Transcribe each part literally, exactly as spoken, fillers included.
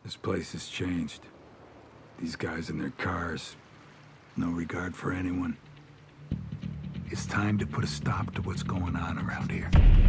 This place has changed. These guys in their cars, no regard for anyone. It's time to put a stop to what's going on around here.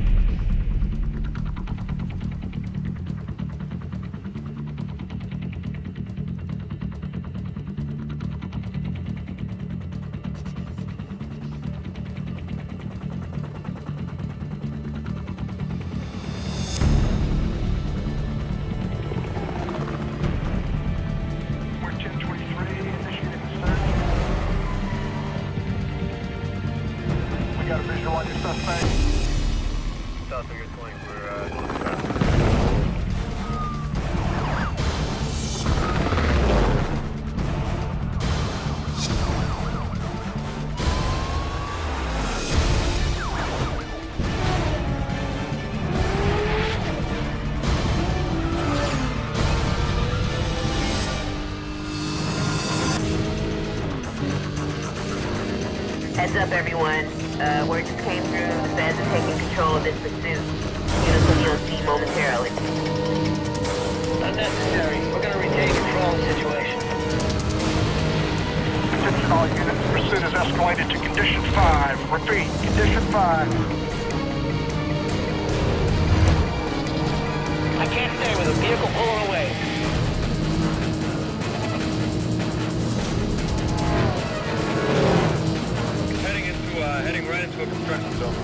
Got a visual on your suspect. South Figure twenty, we're uh, close to that. Heads up, everyone. Uh, word just came through. The feds are taking control of this pursuit. Units will be on scene momentarily. Unnecessary. We're gonna retain control of the situation. Attention all units. Pursuit has escalated to condition five. Repeat, condition five. I can't stay with a vehicle pulling away. Heading into, uh, heading right into a construction zone.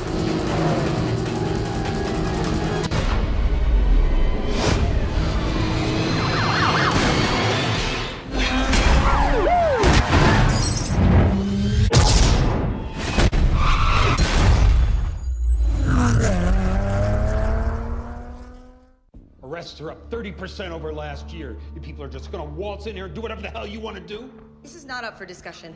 Arrests are up thirty percent over last year. You people are just gonna waltz in here and do whatever the hell you want to do? This is not up for discussion.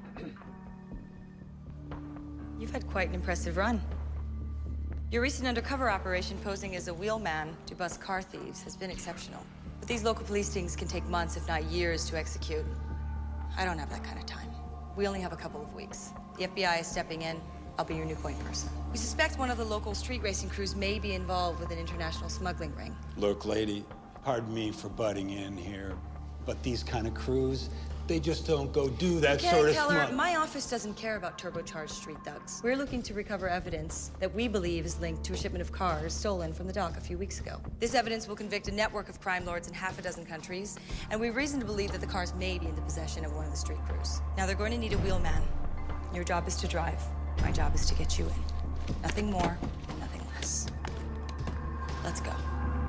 You've had quite an impressive run. Your recent undercover operation posing as a wheelman to bust car thieves has been exceptional. But these local police stings can take months, if not years, to execute. I don't have that kind of time. We only have a couple of weeks. The F B I is stepping in. I'll be your new point person. We suspect one of the local street racing crews may be involved with an international smuggling ring. Look, lady, pardon me for butting in here, but these kind of crews, they just don't go do that Lieutenant sort of Keller, smug- my office doesn't care about turbocharged street thugs. We're looking to recover evidence that we believe is linked to a shipment of cars stolen from the dock a few weeks ago. This evidence will convict a network of crime lords in half a dozen countries, and we have reason to believe that the cars may be in the possession of one of the street crews. Now, they're going to need a wheelman. Your job is to drive. My job is to get you in. Nothing more, nothing less. Let's go.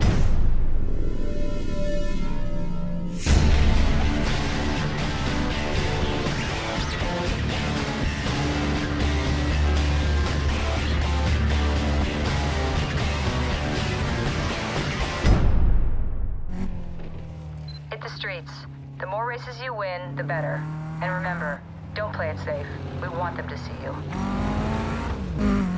Hit the streets. The more races you win, the better. And remember, don't play it safe. We want them to see you.